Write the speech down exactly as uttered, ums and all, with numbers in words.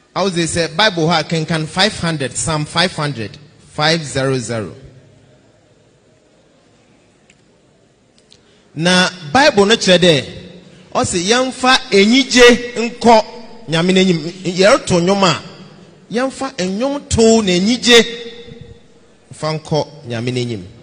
I was say Bible ha can can five hundred Psalm five hundred five hundred. Na Bible no chede o se yemfa enyije nko nyame n'enyim yereto nwoma yemfa enyom to na enyije fa nko nyame n'enyim.